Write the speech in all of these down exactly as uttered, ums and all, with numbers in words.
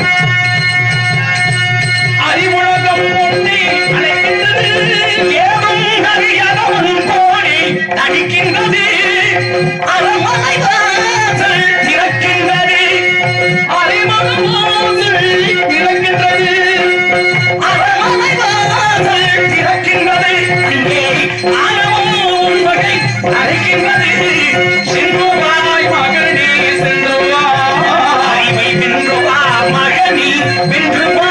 அறிவுலகம் ஒன்றி அழைக்கின்றது ஏதும் அறியாதவன் கோடி நடிக்கின்றது அரமனை வாசல் திறக்கின்றது அரைமனை வாசல் திறக்கின்றது அரமனை வாசல் திறக்கின்றது இங்கே ஆனவன் வகை அழைக்கின்றது சென்றுவாய் மகனே சென்றுவாய் வென்றுவா மகனி வென்றுவா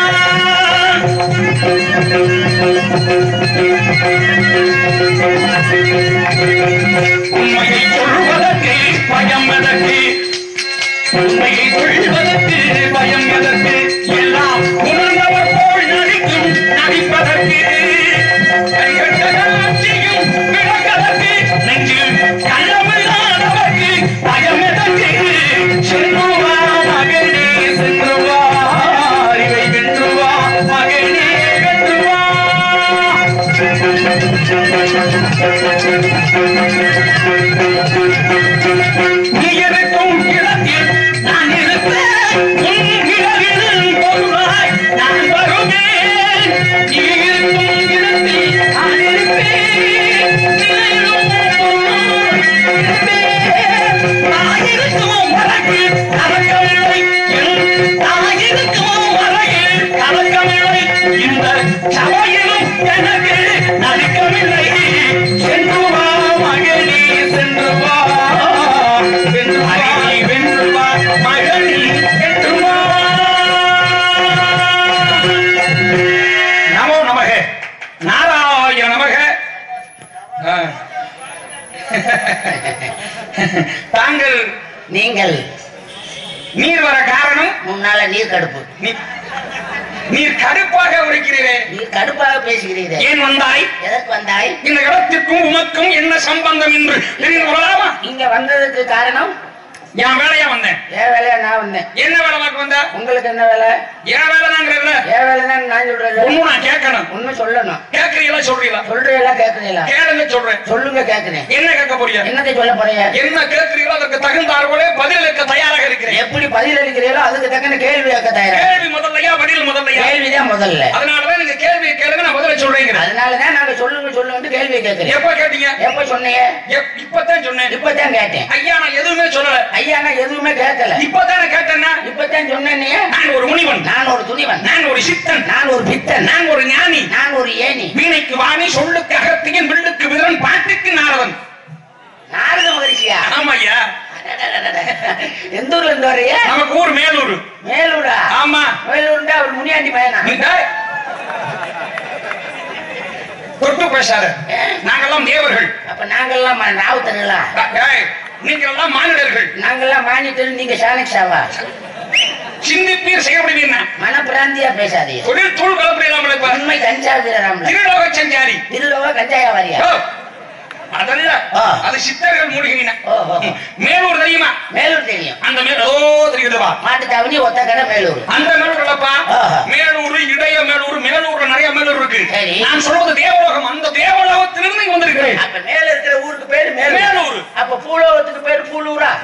உண்மையை சொல்வதற்கு பயம் எதற்கு உண்மையை சொல்வதற்கு பயம் எதற்கு எல்லாம் உணர்ந்தவர் போல் நடிக்கும் நடிப்பதற்கு கைகட்டகாட்சியும் விளக்கதற்கு நெஞ்சில் கள்ளமில்லாதவர்க்கு பயம் எதற்கு சென்றுவா மகனே சென்றுவா அறிவை வென்றுவா மகனே வென்றுவா நீ இருக்கும் இடத்தில் நான் இருப்பேன் உன் இடத்தில் பொருளாய் நான் வருவேன் நீ இருக்கும் இடத்தில் நான் இருப்பேன் நான் இருக்கும் வரையில் கலக்கமில்லை நான் இருக்கும் வரையில் கலக்கமில்லை இந்த சபையிலும் எனக்கு நடிக்கவில்லை சென்று வா மகனே சென்று வா வென்று அறிவை வென்று வா மகனே வென்று வா நமோ நமக நாராயண நமக தாங்கள் நீங்கள் நீர் வர காரணம் முன்னால நீர் கடுப்பு நீர் கடுப்பாக உரைக்கிறீரே நீர் கடுப்பாக பேசுகிறீர்கள் ஏன் வந்தாய் எதற்கு வந்தாய் இந்த இடத்திற்கும் உமக்கும் என்ன சம்பந்தம் என்று தெரிந்து கொள்ளலாமா இங்க வந்ததுக்கு காரணம் என் வேலையா வந்தேன் ஏன் வேலையா நான் வந்தேன் என்ன வேலை பார்க்க வந்த உங்களுக்கு என்ன வேலை என் வேலை தாங்கிறதுல ஏன் வேலை தான் நான் சொல்றது ஒண்ணும் நான் கேட்கணும் உண்மை சொல்லணும் கேட்கறீங்களா சொல்றீங்களா சொல்றீங்களா கேட்கறீங்களா கேளுங்க சொல்றேன் சொல்லுங்க கேட்கிறேன் என்ன கேட்க போறீங்க என்னத்தை சொல்ல போறீங்க என்ன கேட்கறீங்களோ அதற்கு தகுந்தாற்போல பதிலளிக்க தயாராக இருக்கிறேன் எப்படி பதில் அளிக்கிறீங்களோ அதுக்கு தக்கன கேள்வி கேட்க தயாரா கேள்வி முதல்லையா பதில் முதல்லையா கேள்விதான் முதல்ல அதனாலதான் நீங்க கேள்வியை கேளுங்க நான் பதில சொல்றேன் அதனாலதான் நாங்க சொல்லுங்க சொல்லுங்க கேள்வி கேட்கிறேன் எப்ப கேட்டீங்க எப்ப சொன்னீங்க எப்- இப்பதான் சொன்னேன் இப்பதான் கேட்டேன் ஐயா நான் எதுவுமே சொல்லல ஐயா நான் எதுவுமே கேட்கல இப்பதானே கேட்டேன்னா இப்பதான் சொன்னேன் நான் ஒரு முனிவன் நான் ஒரு துணிவன் நான் ஒரு சித்தன் நான் ஒரு பித்தன் நான் ஒரு ஞானி நான் ஒரு ஏணி வீணைக்கு வாணி சொல்லுக்கு அகத்தியன் வில்லுக்கு விதரன் பாட்டுக்கு நாரதன் நாரத மகிழ்ச்சியா ஆமா ஐயா எந்த ஊர்ல இருந்து வரைய நமக்கு ஊர் மேலூர் மேலூரா ஆமா மேலூர்டா அவர் முனியாண்டி பையனா நீங்க தொட்டு பேசாத நாங்கெல்லாம் தேவர்கள் அப்ப நாங்கெல்லாம் ராவுத்தர்களா ஏய், நீங்கெல்லாம் மானிடர்கள் நாங்கெல்லாம் மானிட்டர் நீங்க சாணக்ஷாவா சிந்திப்பீர் செய்யப்படுவீங்க மனப்பிராந்தியா பேசாதீங்க தொழில் தூள் கலப்படையிலாமல் உண்மை கஞ்சா வீரராமல திருலோக சஞ்சாரி திருலோக கஞ்சாயா வாரியா ஓ, அதல்ல அது சித்தர்கள் மூலிகையின மேலூர் தெரியுமா மேலூர் தெரியும் அந்த மேல ஓ தெரியுதுவா மாட்டு தாவணி ஒத்த கடை மேலூர் அந்த மேலூர் இல்லப்பா மேலூர் இடைய மேலூர் மேலூர்ல நிறைய மேலூர் இருக்கு நான் சொல்றது தேவலோகம் அந்த தேவலோகத்திலிருந்து இங்க வந்திருக்கிறேன் அப்ப மேல இருக்கிற ஊருக்கு பேரு மேலூர் அப்ப பூலோகத்துக்கு பேரு பூலூரா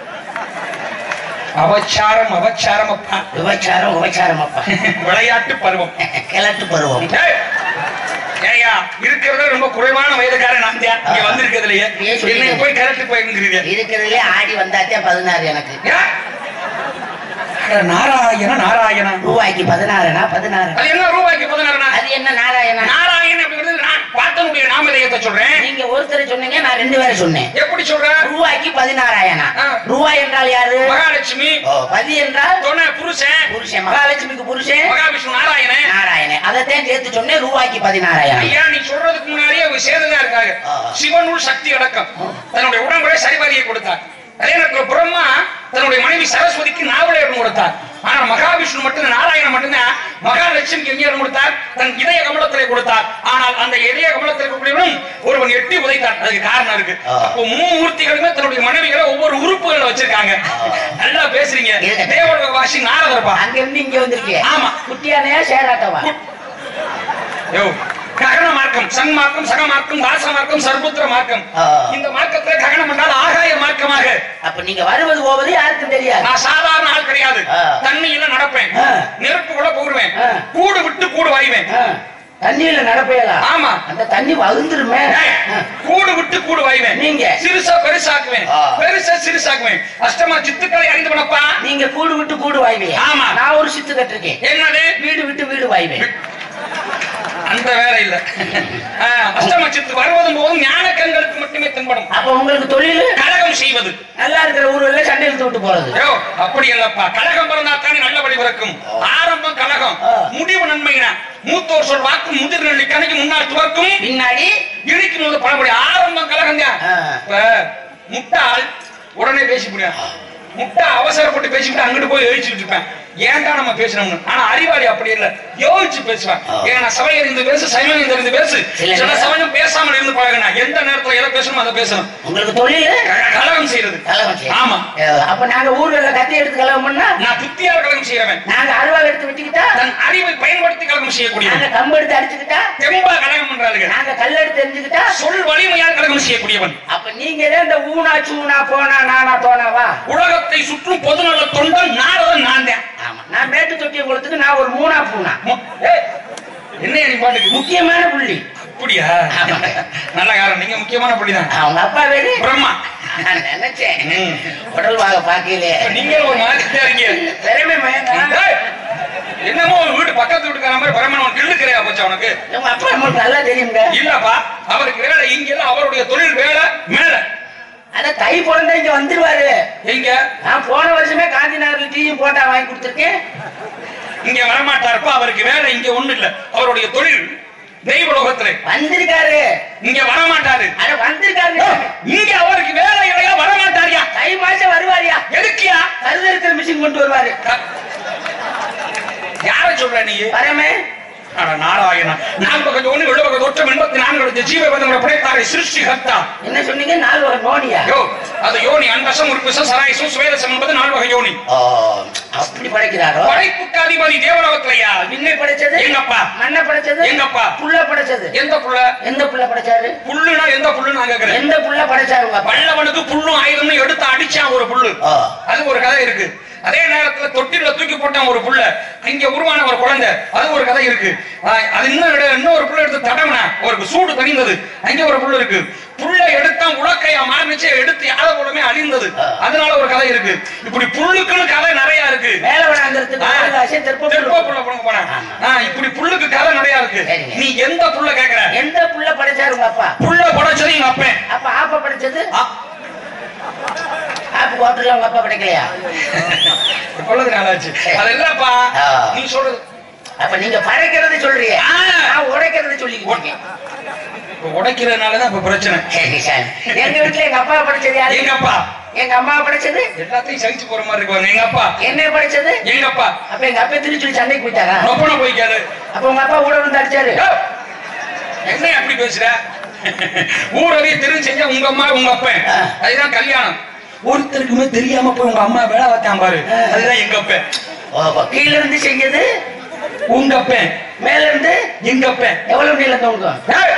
அவச்சாரம் அவச்சாரம் அப்பா விபச்சாரம் விபச்சாரம் அப்பா விளையாட்டு பருவம் கிழட்டு பருவம் ஏயா இருக்கிறத ரொம்ப குறைவான வயதுக்காரன் நான் தான் இங்க வந்திருக்கிறதுலயே என்ன போய் கரெக்ட் போயிருக்கிறீங்க இருக்கிறதுலே ஆடி வந்தாத்தே பதினாறு எனக்கு நாராயண நாராயணா ரூபாய்க்கு பதினாறுனா பதினாறு அது என்ன ரூபாய்க்கு பதினாறுனா அது என்ன நாராயணா நாராயண அப்படிங்கிறது நான் பார்த்தனுடைய நாமதேயத்தை சொல்றேன் நீங்க ஒருத்தர் சொன்னீங்க நான் ரெண்டு பேரை சொன்னேன் எப்படி சொல்றேன் ரூபாய்க்கு பதினாறாயிரம் ரூபாய் என்றால் யாரு மகாலட்சுமி பதி என்றால் துணை புருஷன் புருஷன் மகாலட்சுமிக்கு புருஷன் மகாவிஷ்ணு நாராயணன் நாராயணன் அதைத்தான் சேர்த்து சொன்னேன் ரூபாய்க்கு பதினாறாயிரம் ஐயா நீ சொல்றதுக்கு முன்னாடியே அவங்க சேர்ந்துதான் இருக்காங்க சிவனுள் சக்தி அடக்கம் தன்னுடைய உடம்புல சரிபாதியை கொடுத்தார் அதே நேரத்தில் பிரம்மா தன்னுடைய மனைவி சரஸ்வதிக்கு நாவலேடம் கொடுத்தார் ஆனா மகாவிஷ்ணு மட்டும் நாராயணன் மட்டும்தான் மகாலட்சுமிக்கு எங்கேயும் கொடுத்தார் தன் இதய கமலத்திலே கொடுத்தார் ஆனால் அந்த இதய கமலத்தில் இருக்கக்கூடியவனும் ஒருவன் எட்டி உதைத்தார் அதுக்கு காரணம் இருக்கு அப்போ மூர்த்திகளுமே தன்னுடைய மனைவிகளை ஒவ்வொரு உறுப்புகளை வச்சிருக்காங்க நல்லா பேசுறீங்க தேவலோக வாசி நாரதர்பா அங்க இருந்து இங்க வந்திருக்கீங்க ஆமா குட்டியானையா சேராட்டவா யோ ககன மார்க்கம், சங் மார்க்கம், சக மார்க்கம், தாச மார்க்கம், சர்புத்திர மார்க்கம். இந்த மார்க்கத்துல ககனம் என்றால் ஆகாய மார்க்கமாக. அப்ப நீங்க வருவது போவது யாருக்கும் தெரியாது. நான் சாதாரண ஆள் கிடையாது. தண்ணியில நடப்பேன், நெருப்புக்குள்ள போடுவேன், கூடு விட்டு கூடு வாய்வேன். தண்ணியில நடப்பேலா? ஆமா. அந்த தண்ணி வகுந்துருமே. கூடு விட்டு கூடு வாய்வேன். நீங்க சிறுசா பெருசாக்குவேன், பெருசா சிறுசாக்குவேன். அஷ்டமா சித்துக்களை அறிந்து பண்ணப்பா. நீங்க கூடு விட்டு கூடு வாய்வீங்க. ஆமா. நான் ஒரு சித்து கட்டிருக்கேன். என்னது? வீடு விட்டு வீடு வாய்வேன். அந்த வேலை இல்ல. அஷ்டம சித்து வருவதும் போதும் ஞான கண்களுக்கு மட்டுமே தென்படும். அப்ப உங்களுக்கு தொழில் கலகம் செய்வது. நல்லா இருக்கிற ஊர்ல சண்டை இழுத்து விட்டு போறது. அப்படி இல்லப்பா. கலகம் பிறந்தா தானே நல்ல வழி பிறக்கும். ஆரம்பம் கலகம், முடிவு நன்மையினா. மூத்தோர் சொல் வாக்கும் முதிர் நெல்லி கணக்கு முன்னாள் துவர்க்கும் பின்னாடி இடிக்கும் போது பழமொழி. ஆரம்பம் கலகம் தான். இப்ப முட்டாள் உடனே பேசி முடியாது. முட்டா அவசரப்பட்டு பேசிக்கிட்டு அங்கிட்டு போய் எழுச்சிட்டு இருப்பேன். ஏன்டா நம்ம பேசணும்னு. ஆனா அறிவாளி அப்படி இல்ல, யோசிச்சு பேசுவேன். ஏன்னா சபையில் இருந்து பேசு, சைவம் இருந்து பேசு. சில சமயம் பேசாமல் இருந்து பழகினா எந்த நேரத்துல எதை பேசணும் அதை பேசணும். உங்களுக்கு தொழில் கலகம் செய்யறது. ஆமா. அப்ப நாங்க ஊர்ல கத்தி எடுத்து கலகம் பண்ணா நான் புத்தியால் கலகம் செய்யறவன். நாங்க அருவாள் எடுத்து வெட்டிக்கிட்டா தன் அறிவை பயன்படுத்தி கலகம் செய்யக்கூடிய. நாங்க கம்பு எடுத்து அடிச்சுக்கிட்டா தெம்பா கலகம் பண்றாங்க. நாங்க கல் எடுத்து எரிஞ்சுக்கிட்டா சொல் வலிமையால் கலகம் செய்யக்கூடியவன். அப்ப நீங்க இந்த ஊனா சூனா போனா நானா தோனாவா? உலகத்தை சுற்றும் பொதுநல தொண்டன் நாரதன் நான் தான். ஆமா. நான் மேட்டு தொட்டிய குளத்துக்கு நான் ஒரு மூணா பூனா. என்ன நீ பாட்டுக்கு முக்கியமான புள்ளி. அப்படியா? நல்ல காரணம். நீங்க முக்கியமான புள்ளி தான். அவங்க அப்பா வேறு பிரம்மா. நினைச்சேன் உடல் வாக பாக்கலையே. நீங்க ஒரு மாதிரி இருக்கீங்க. பெருமை மயங்க. என்னமோ வீட்டு பக்கத்து வீட்டுக்கார மாதிரி பிரம்மன் கிள்ளுக்கிறையா போச்சு அவனுக்கு. உங்க அப்பா நமக்கு நல்லா தெரியுங்க. இல்லப்பா, அவருக்கு வேலை இங்க இல்ல, அவருடைய தொழில் வேலை மேல. அத தை பிறந்த இங்க வந்துருவாரு. எங்க? நான் போன வருஷமே காந்தி நகர்ல டீயும் போட்டா வாங்கி கொடுத்துருக்கேன். இங்க வரமாட்டாருப்பா. அவருக்கு வேலை இங்க ஒண்ணு இல்ல, அவருடைய தொழில் தெய்வ லோகத்துல. வந்திருக்காரு, இங்க வரமாட்டாரு. அட வந்திருக்காரு. இங்க அவருக்கு வேலை இல்லையா? வரமாட்டாரியா? தை மாசம் வருவாரியா? எதுக்கியா? கருதறுக்கிற மிஷின் கொண்டு வருவாரு. யார சொல்ற நீ? வரமே நாராயணா. நாலு பக்கம் ஒண்ணு எழுபது பக்கம் தொற்றம் எண்பத்தி நான்கு ஜீவபந்தங்களை படைத்தாரை சிருஷ்டி கர்த்தா. என்ன சொன்னீங்க? நாலு வகை நோனியா? யோ, அது யோனி. அன்பசம் உறுப்பிசம் சராயசம் சுவேதசம் என்பது நாலு வகை யோனி. அப்படி படைக்கிறாரோ? படைப்புக்கு அதிபதி தேவலோகத்திலையா? விண்ணை படைச்சது எங்கப்பா. மண்ணை படைச்சது எங்கப்பா. புல்ல படைச்சது எந்த புல்ல? எந்த புல்ல படைச்சாரு? புல்லுனா எந்த புல்லு நான் கேக்குறேன். எந்த புல்ல படைச்சாருங்க? பல்லவனுக்கு புல்லும் ஆயுதம்னு எடுத்து அடிச்சான் ஒரு புல்லு. அது ஒரு கதை இருக்கு. அதே நேரத்துல தொட்டில தூக்கி போட்டான் ஒரு புள்ள, அங்க உருவான ஒரு குழந்தை. அது ஒரு கதை இருக்கு. அது இன்னொரு இன்னொரு புள்ள எடுத்து தடவுனா ஒரு சூடு தணிந்தது. அங்க ஒரு புள்ள இருக்கு. புள்ள எடுத்தா உலக்கையா மாறிச்சு, எடுத்து யாத போலமே அழிந்தது. அதனால ஒரு கதை இருக்கு. இப்படி புல்லுக்குன்னு கதை நிறைய இருக்கு. இப்படி புல்லுக்கு கதை நிறைய இருக்கு. நீ எந்த புல்ல கேக்குற? எந்த புல்ல படைச்சாரு உங்க அப்பா? புல்ல படைச்சது எங்க அப்பன். அப்ப ஆப்ப படைச்சது ஆப்பு ஹோட்டல்ல உங்க அப்பா படைக்கலையா? கொள்ளது நாளாச்சு. அதெல்லாம்ப்பா நீ சொல்றது. அப்ப நீங்க படைக்கிறது சொல்றீங்க, நான் உடைக்கிறது சொல்லிக்கிட்டு உடைக்கிறதுனாலதான் இப்ப பிரச்சனை. எங்க வீட்டுல எங்க அப்பா படைச்சது யாரு? எங்க அப்பா. எங்க அம்மா படைச்சது எல்லாத்தையும் சகிச்சு போற மாதிரி இருக்கு. எங்க அப்பா. என்ன படைச்சது? எங்க அப்பா. அப்ப எங்க அப்பா திருச்சி சொல்லி சண்டைக்கு போயிட்டாரா? நொப்பன போய்க்காரு. அப்ப உங்க அப்பா ஊட வந்து அடிச்சாரு. என்ன அப்படி பேசுற? ஊரவே தெரிஞ்சு செஞ்சா உங்க அம்மா உங்க அப்பன். அதுதான் கல்யாணம். ஒருத்தருக்குமே தெரியாம போய் உங்க அம்மா வேலை பார்த்தான் பாரு, அதுதான் எங்க அப்பன். கீழ இருந்து செஞ்சது உங்க அப்பன், மேல இருந்து எங்க அப்பன். எவ்வளவு நீளம் உங்க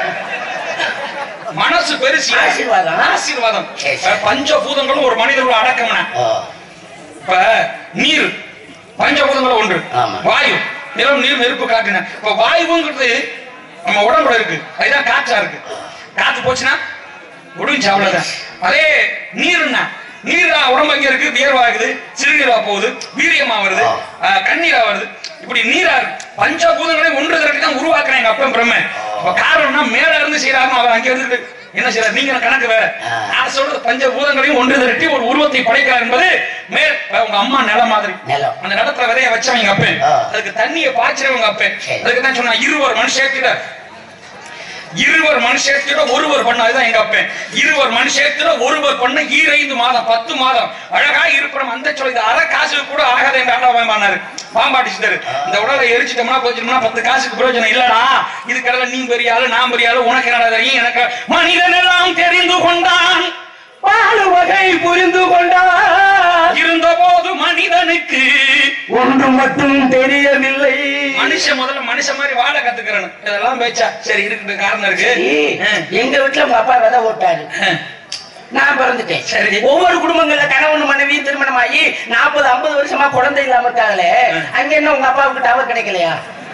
மனசு பெருசு. ஆசீர்வாதம். ஆசீர்வாதம். பஞ்சபூதங்களும் ஒரு மனிதனோட அடக்கம்னா. இப்ப நீர் பஞ்சபூதங்களும் ஒன்று. வாயு, நிலம், நீர், நெருப்பு, காற்றுன. இப்ப வாயுங்கிறது நம்ம உடம்புல இருக்கு, அதுதான் காற்றா இருக்கு. காத்து போச்சுன்னா முடிஞ்சு அவ்வளவுதான். அதே நீர்னா, நீர் உடம்பு அங்க இருக்கு, வியர்வாகுது, சிறுநீரா போகுது, வீரியமா வருது, கண்ணீரா வருது. இப்படி நீரா இருக்கு. பஞ்சபூதங்களையும் ஒன்று திரட்டி தான் உருவாக்குறேன் எங்க அப்பன் பிரம்ம. காரணம்னா மேல இருந்து செய்யறாருன்னு அவர் அங்க இருந்து என்ன செய்யறாரு? நீங்க கணக்கு வேற. நான் சொல்றது பஞ்சபூதங்களையும் ஒன்று திரட்டி ஒரு உருவத்தை படைக்கிறார் என்பது மேல். உங்க அம்மா நிலம் மாதிரி, அந்த நிலத்துல விதைய வச்சவங்க எங்க அப்பன். அதுக்கு தண்ணியை பாய்ச்சவங்க அப்பன். அதுக்கு தான் சொன்னா இருவர் மனுஷத்துல இருவர் மனுஷத்துல ஒருவர் பண்ண. அதுதான் எங்க அப்பன். இருவர் மனுஷத்துல ஒருவர் பண்ண ஈரைந்து மாதம் பத்து மாதம் அழகா இருப்போம். அந்த சொல்ல அரை காசுக்கு கூட ஆகாது என்று ஆண்டாரு பாம்பாட்டிச்சுட்டாரு. இந்த உடலை எரிச்சிட்டோம்னா போச்சுட்டோம்னா பத்து காசுக்கு பிரயோஜனம் இல்லடா. இது கடல நீ பெரியாளு நான் பெரியாளு உனக்கு என்ன தெரியும்? எனக்கு மனிதன் எல்லாம் தெரிந்து கொண்டான், பாலு வகை புரிந்து கொண்டான். இருந்த போது மனிதனுக்கு ஒன்று மட்டும் தெரியவில்லை. மனுஷன் முதல்ல மனுஷன் மாதிரி வாழ கத்துக்கிறேன். இதெல்லாம் பேச்சா சரி இருக்கு காரணம் இருக்கு. எங்க வீட்டுல உங்க அப்பா விதை ஓட்டாரு, நான் பிறந்துட்டேன். சரி, ஒவ்வொரு குடும்பங்கள்ல கணவன் மனைவி திருமணமாகி நாற்பது ஐம்பது வருஷமா குழந்தை இல்லாம இருக்காங்களே, அங்க என்ன உங்க அப்பாவுக்கு டவர் கிடைக்கலையா?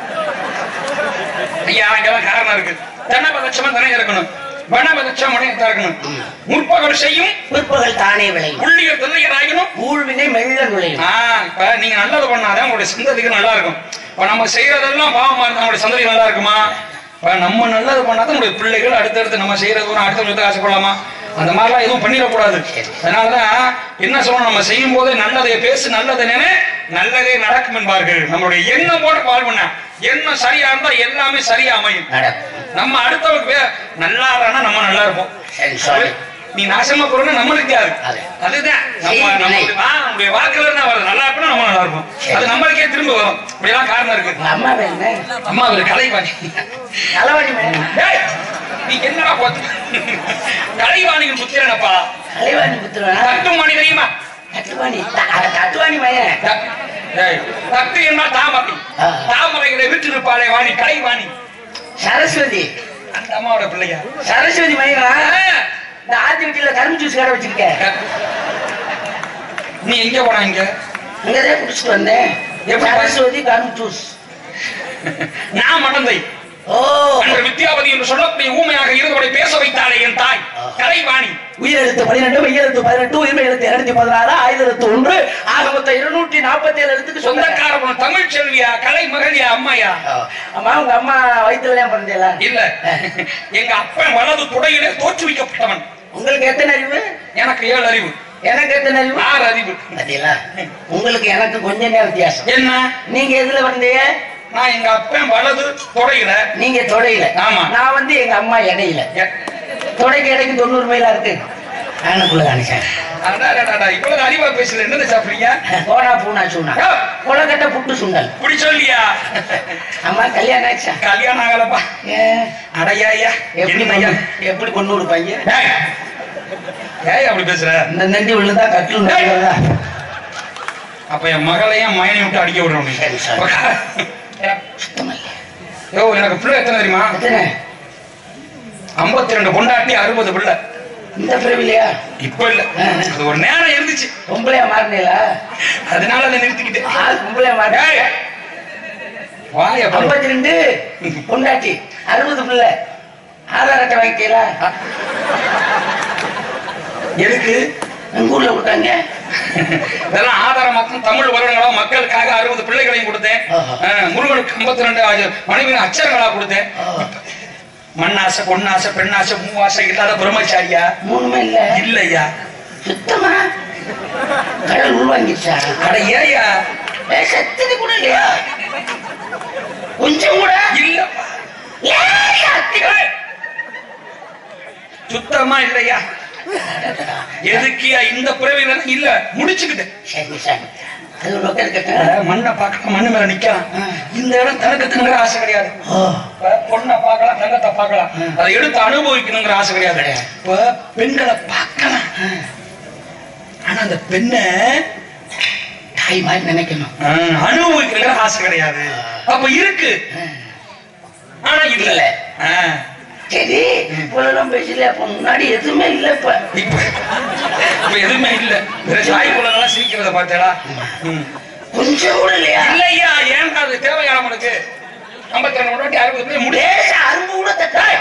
ஐயா அங்கெல்லாம் காரணம் இருக்கு. தனபதட்சமா தானே இருக்கணும், வனபதட்சம் உடையதா இருக்கணும். முற்பகல் செய்யும் பிற்பகல் தானே விளையும், உள்ளிய தொல்லையர் ஆகினும் ஊழ்வினை மெல்ல நுழையும். இப்ப நீங்க நல்லது பண்ணாதான் உங்களுடைய சந்ததிக்கு நல்லா இருக்கும். இப்ப நம்ம செய்யறதெல்லாம் பாவமா இருந்தா நம்மளுடைய சந்ததி நல்லா இருக்குமா? இப்ப நம்ம நல்லது பண்ணாதான் நம்மளுடைய பிள்ளைகள் அடுத்தடுத்து நம்ம செய்யறது அடுத்த ஆசைப்படலாமா? அந்த மாதிரிலாம் எதுவும் பண்ணிடக்கூடாது. அதனாலதான் என்ன சொல்லணும், நம்ம செய்யும் போதே நல்லதை பேசு, நல்லதை நினை, நல்லதே நடக்கும் என்பார்கள். நம்மளுடைய எண்ணம் போட்டு வாழ்வுனா எண்ணம் சரியா இருந்தா எல்லாமே சரியா அமையும். நம்ம அடுத்தவங்க நல்லா இருந்தா நம்ம நல்லா இருப்போம். நீ நாசமா போறோம்னா நம்மளுக்கு யாரு? அதுதான் நம்மளுடைய வாக்குல இருந்தா வருது. நல்லா இருப்போம் நம்ம நல்லா இருப்போம், அது நம்மளுக்கே திரும்ப வரும். இப்படியெல்லாம் காரணம் இருக்கு. அம்மா அம்மா ஒரு கலைவாணி கலைவாணி நீ என்னடா போத்து கலைவாணிகள் புத்திரனப்பா. கலைவாணி புத்திரனா? தட்டுவாணி தெரியுமா? தட்டுவாணி தட்டுவாணி மயன். தட்டு என்ன தாமரை, தாமரைகளை விட்டு இருப்பாளே வாணி கலைவாணி. சரஸ்வதி அந்த அம்மாவோட பிள்ளையா? சரஸ்வதி மயனா? இந்த ஆத்தி வீட்டுல கரும்பு ஜூஸ் கடை வச்சிருக்க. நீ எங்க போனா? இங்க இங்கதான் குடிச்சிட்டு வந்தேன். சரஸ்வதி கரும்பு ஜூஸ். நான் மடந்தை. ஓ, வித்யாவதி என்று சொல்லக்கூடிய ஊமையாக இருந்தவரை பேச வைத்தாளே என் தாய் கலைவாணி. உயிரெழுத்து பன்னிரண்டு, மெய்யெழுத்து பதினெட்டு, உயிர்மை எழுத்து இருநூத்தி பதினாறு, ஆயுத எழுத்து ஒன்று, ஆக மொத்தம் இருநூற்றி நாற்பத்தி ஏழு எழுத்துக்கு சொந்தக்கார தமிழ் செல்வியா, கலை மகளியா, அம்மாயா? அம்மா உங்க அம்மா வயிற்றுல தான் பிறந்தீங்களா? இல்ல, எங்க அப்பன் வலது துடையிலே தோற்றுவிக்கப்பட்டவன். உங்களுக்கு எத்தனை அறிவு? எனக்கு ஏழு அறிவு. எனக்கு எத்தனை அறிவு? ஆறு அறிவு. உங்களுக்கு எனக்கு கொஞ்சம் வித்தியாசம். என்ன? நீங்க எதுல வந்தீங்க? நான் எங்க அப்பன் வலது தொடையில, நீங்க தொடையில. ஆமா. நான் வந்து எங்க அம்மா இடையில. தொடைக்கு இடைக்கு தொண்ணூறு மைலா இருக்கு. ஆனக்குள்ள காணிச்சேன். இவ்வளவு அறிவா பேசல. என்ன சாப்பிடுறீங்க? போனா பூனா சூனா கொலக்கட்டை புட்டு சுண்டல். இப்படி சொல்லியா? அம்மா கல்யாணம் ஆச்சா? கல்யாணம் ஆகலப்பா. அடையா எப்படி எப்படி கொண்டு கொடுப்பாங்க? ஏய் அப்படி பேசுற? இந்த நண்டி உள்ளதா கட்டில் நல்லதா? அப்ப என் மகளையும் மயனை விட்டு அடிக்க விடுறோம். யோ எனக்கு பிள்ளை எத்தனை தெரியுமா? ஐம்பத்தி ரெண்டு பொண்டாட்டி, அறுபது பிள்ளை. இந்த பிறவிலையா? இப்ப இல்ல, அது ஒரு நேரம் இருந்துச்சு. பொம்பளையா மாறினீங்களா? அதனால அதை நிறுத்திக்கிட்டு பொம்பளையா மாறி. ஐம்பத்தி ரெண்டு பொண்டாட்டி, அறுபது பிள்ளை. ஆதார் அட்டை வாங்கிட்டீங்களா? எதுக்கு எங்க ஊர்ல கொடுத்தாங்க? இதெல்லாம் ஆதாரம் மாத்திரம் தமிழ் வருடங்களா மக்களுக்காக அறுபது பிள்ளைகளையும் கொடுத்தேன். முருகனுக்கு ஐம்பத்தி ரெண்டு மனைவி அச்சரங்களா கொடுத்தேன். மண்ணாசை, பொன்னாசை, பெண்ணாசை, மூவாசை இல்லாத பிரம்மச்சாரியா? மூணுமே இல்ல. இல்லையா? சுத்தமா கடல் உள்வாங்கிச்சா? அட ஏயா சத்தினி கூட இல்லையா? கொஞ்சம் கூட இல்ல. சுத்தமா இல்லையா? எதுக்கியா இந்த பிறவில இல்ல முடிச்சுக்கிட்டு மண்ணை பார்க்கலாம், மண்ணு மேல நிக்கலாம். இந்த இடம் தனக்கு தங்குற ஆசை கிடையாது. பொண்ணை பார்க்கலாம், தங்கத்தை பார்க்கலாம், அதை எடுத்து அனுபவிக்கணுங்கிற ஆசை கிடையாது. இப்ப பெண்களை பார்க்கலாம், ஆனா அந்த பெண்ணை தாய் மாதிரி நினைக்கணும், அனுபவிக்கணுங்கிற ஆசை கிடையாது. அப்ப இருக்கு, ஆனா இல்ல. சரி, இவ்வளவு பேசல. அப்ப முன்னாடி எதுவுமே இல்ல. இப்ப இப்ப எதுவுமே இல்ல. தாய்க்குள்ள சிரிக்கிறத பார்த்தேடா கொஞ்சம் கூட இல்லையா? இல்லையா? ஏன் அது தேவையான உனக்கு? ஐம்பத்தி ரெண்டு முன்னாடி அறுபது முடிய அரும்பு கூட தட்டாய்.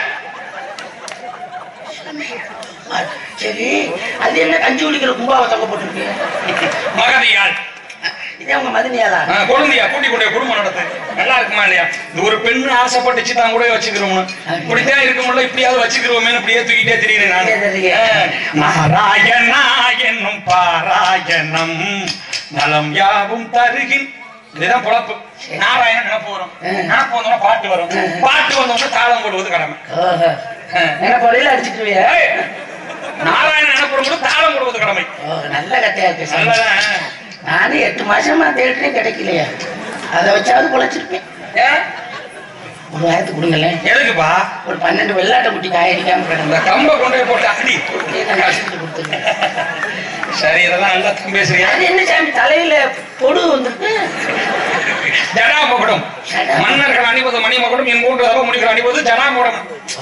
சரி, அது என்ன கஞ்சி குளிக்கிற கும்பாவை தங்க போட்டிருக்கு? மகதியாள். இதே உங்க மதனியாளா? குழந்தையா கூட்டி கொண்டு குடும்பம் நடத்து. நல்லா இருக்குமா இல்லையா? இந்த ஒரு பெண்ணு ஆசைப்பட்டுச்சு தான் கூட வச்சுக்கிறோம். இப்படித்தான் இருக்க முடியல, இப்படியாவது வச்சுக்கிறோமே இப்படியே தூக்கிட்டே தெரியுறேன் நான். நாராயணா என்னும் பாராயணம் நலம் யாவும் தருகின். இதுதான் பொழப்பு. நாராயணன் நினைப்பு வரும், நினைப்பு வந்தோம்னா பாட்டு வரும், பாட்டு வந்தோம்னா தாளம் போடுவது கடமை. நினைப்பொழில அடிச்சுக்குவியா? நாராயணன் நினைப்பு தாளம் போடுவது கடமை. நல்ல கட்டையா இருக்கு. நானும் எட்டு மாசமா தேடினே கிடைக்கலையா? அதை வச்சாவது பொழைச்சிருப்பேன். ஒரு வாரத்துக்கு கொடுங்களேன். எதுக்குப்பா? ஒரு பன்னெண்டு வெள்ளாட்டை குட்டி காயடிக்காம கிடந்த கம்ப கொண்டு போட்டு அடி கொடுத்துருங்க. சரி, இதெல்லாம் நல்லா பேசுறீங்க. அது என்ன சாமி தலையில பொடு வந்துருக்கு? ஜடாமகுடம். மன்னர்கள் அணிவது மணிமகுடம், என் மூன்று தடவை முடிக்கிற அணிவது ஜடாமகுடம்.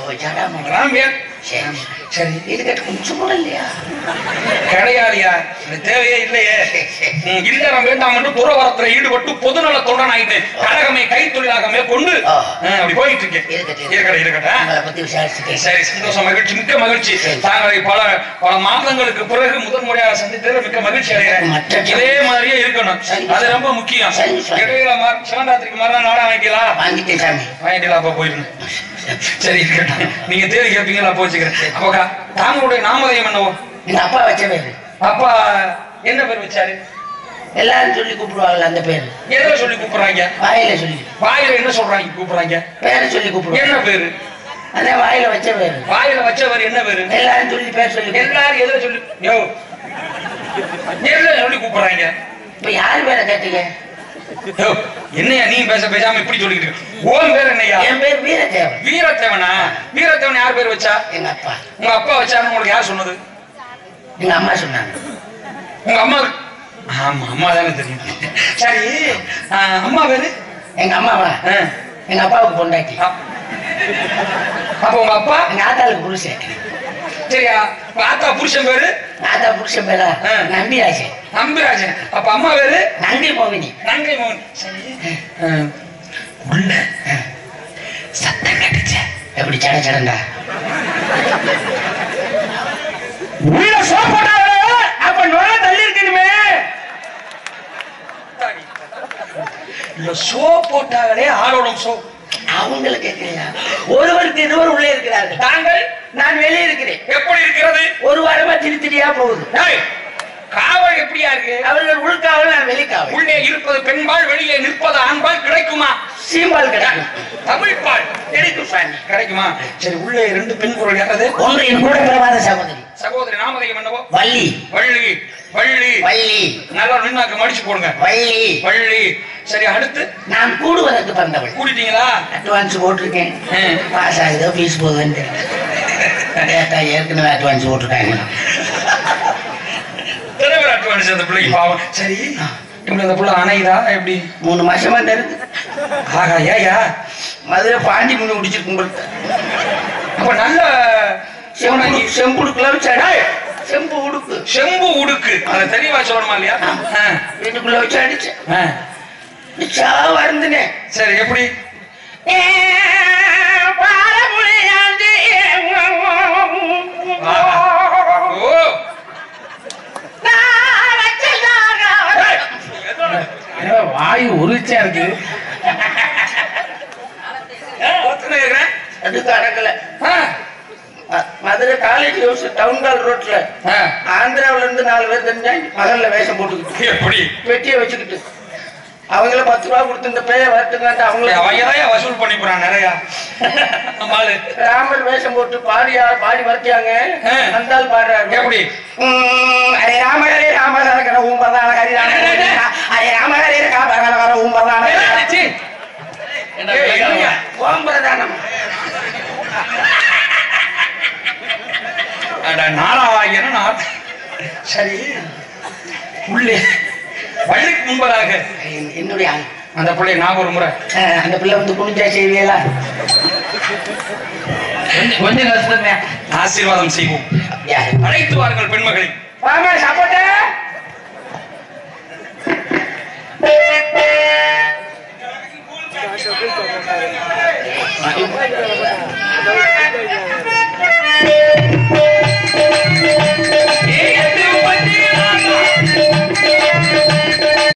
சரி, இது கேட்டு கொஞ்சம் கூட இல்லையா? கிடையாதுயா, தேவையே இல்லையே. இல்லறம் வேண்டாம் என்று துறவரத்துல ஈடுபட்டு பொதுநல தொண்டன் ஆயிட்டேன். கழகமே கைத்தொழிலாக மேற்கொண்டு அப்படி போயிட்டு இருக்கேன். இருக்கட்டும் இருக்கட்டும். சரி, சந்தோஷம், மகிழ்ச்சி, மிக்க மகிழ்ச்சி. தாங்களை பல பல மாதங்களுக்கு பிறகு முதன் முறையாக சந்தித்தது மிக்க மகிழ்ச்சி அடைகிறேன். இதே மாதிரியே இருக்கணும், அது ரொம்ப முக்கியம். இடையில சிவராத்திரிக்கு மறுநாள் நாடா வாங்கிக்கலாம். வாங்கிக்கலாம், அப்ப போயிருங்க. சரி, இருக்கட்டும். நீங்க தேடி கேட்பீங்களா? போச்சுக்கிறேன். அப்ப தாங்களுடைய நாமதயம் என்னவோ? எங்க அப்பா வச்ச பேரு. அப்பா என்ன பேர் வச்சாரு? எல்லாரும் சொல்லி கூப்பிடுவாங்க. அந்த பேரு எதுல சொல்லி கூப்பிடுறாங்க? வாயில சொல்லி. வாயில என்ன சொல்றாங்க கூப்பிடுறாங்க? பேரை சொல்லி கூப்பிடுவாங்க. என்ன பேரு? அதான் வாயில வச்ச பேரு. வாயில வச்ச பேரு என்ன பேரு? எல்லாரும் சொல்லி பேர் சொல்லி. எல்லாரும் எதுல சொல்லி யோ எதுல சொல்லி கூப்பிடுறாங்க? இப்ப யாரு பேரை கேட்டீங்க? என்னையா நீ பேச பேசாம இப்படி சொல்லிக்கிட்டு? ஓம் பேர் என்னையா? என் பேர் வீரதேவன். வீரதேவனா? வீரதேவன் யார் பேர் வச்சா? எங்க அப்பா. உங்க அப்பா வச்சாருன்னு உங்களுக்கு யார் சொன்னது? எங்க அம்மா சொன்னாங்க. உங்க அம்மா? ஆமா, அம்மா தானே தெரியும். சரி, அம்மா பேரு? எங்க அம்மாவா? எங்க அப்பாவுக்கு பொண்டாட்டி. அப்ப உங்க அப்பா? எங்க ஆத்தாளுக்கு புருஷன். சரியா, ஆத்தா புருஷன் பேரு? ஆத்தா புருஷன் பேரா? நம்பிராஜன். நம்பிராஜன். அப்ப அம்மா பேரு? நங்கை மோகினி. நங்கை மோகினி. உள்ள சத்தம் கேட்டுச்ச. எப்படி சட சடண்டா? உள்ள சோப்போட்டாவே அப்ப நுர தள்ளி இருக்கணுமே. இல்ல சோ போட்டாங்களே ஆளோடும் சோ. அவங்களுக்கு கேட்கிறீங்க. ஒருவருக்கு இருவர் உள்ளே இருக்கிறார்கள். தாங்கள்? நான் வெளியே இருக்கிறேன். எப்படி இருக்கிறது? ஒரு வாரமா திரி திரியா போகுது. காவல் எப்படியா இருக்கு? அவர்கள் உள்காவல், நான் வெளிக்காவல். உள்ளே இருப்பது பெண்பால், வெளியே நிற்பது ஆண்பால். கிடைக்குமா? சீம்பால் கிடைக்கும். தமிழ் பால் கிடைக்கும் சாமி. கிடைக்குமா? சரி, உள்ளே ரெண்டு பெண் குரல் யாரது? ஒன்று என் கூட பிறவாத சகோதரி. சகோதரி நாமதயம் என்னவோ? வள்ளி. வள்ளி. வள்ளி. வள்ளி. நல்லா நின்னாக்க மடிச்சு போடுங்க. வள்ளி. வள்ளி. சரி, அடுத்து? நான் கூடுவதற்கு பிறந்தவள். கூட்டிட்டீங்களா? அட்வான்ஸ் போட்டிருக்கேன். பாஸ் ஆகுதோ ஃபீஸ் போகுதுன்னு ஏற்கனவே அட்வான்ஸ் போட்டிருக்காங்க. தலைவர் அட்வான்ஸ் அந்த பிள்ளைக்கு பாவம். சரி, இப்படி அந்த பிள்ளை அணைதா எப்படி? மூணு மாசமா இருக்கு. ஆகா, ஏயா மதுரை பாண்டி முன்னு குடிச்சிருக்கும். அப்ப நல்ல செம்புடுக்குள்ள வச்சா. செம்பு உடுக்கு. செம்பு உடுக்கு. அதை தெளிவா சொல்லணுமா இல்லையா? வீட்டுக்குள்ள வச்சு அடிச்சேன். வருந்துனே. சரி, எப்படி? வாயு உரிச்சா இருக்கு. அதுக்கு அடக்கல. மதுரை காலேஜ் ஹவுஸ் டவுன்கால் ரோட்ல ஆந்திராவில இருந்து நாலு பேர் தெரிஞ்சாங்க. மகல்ல வேஷம் போட்டுக்கிட்டு எப்படி வெட்டியை வச்சுக்கிட்டு அவங்கள பத்து ரூபா கொடுத்து இந்த பேய வரட்டுங்க. அவங்கள அவங்கதான் வசூல் பண்ணி போறான் நிறைய. ராமர் வேஷம் போட்டு பாடியா பாடி வரட்டியாங்க. அந்த பாடுறாரு. எப்படி? அரே ராமரே ராமரே ஊம்பதான ஹரி ராம அரே ராமரே காபகர ஊம்பதான ஓம்பதானம். நாளாகிய. சரி, உள்ளே வள்ளிக்கு முன்பதாக என்னுடைய அந்த பிள்ளை நான் ஒரு முறை அந்த பிள்ளை வந்து குனிஞ்சா செய்வீங்களா? கொஞ்சம் கஷ்டமே. ஆசீர்வாதம் செய்வோம். அழைத்து வாருங்கள் பெண்மகளை. வாங்க சாப்பாட்ட.